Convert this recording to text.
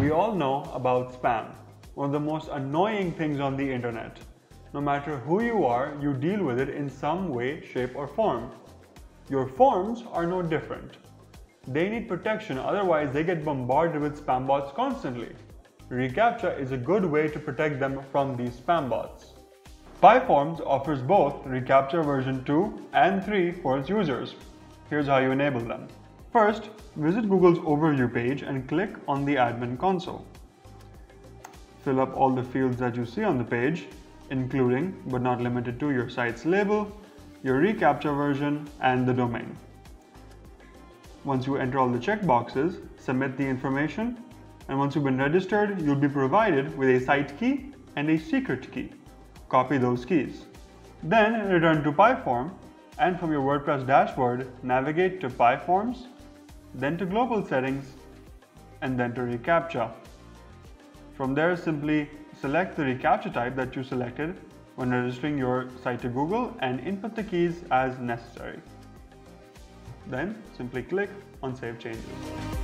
We all know about spam, one of the most annoying things on the internet. No matter who you are, you deal with it in some way, shape or form. Your forms are no different. They need protection, otherwise they get bombarded with spam bots constantly. Recaptcha is a good way to protect them from these spam bots. PyForms offers both Recaptcha version 2 and 3 for its users. Here's how you enable them. First, visit Google's overview page and click on the admin console. Fill up all the fields that you see on the page, including but not limited to your site's label, your Recaptcha version, and the domain. Once you enter all the checkboxes, submit the information, and once you've been registered, you'll be provided with a site key and a secret key. Copy those keys. Then return to PyForm, and from your WordPress dashboard, navigate to PyForms, then to Global Settings, and then to Recaptcha. From there, simply select the Recaptcha type that you selected when registering your site to Google and input the keys as necessary. Then simply click on Save Changes.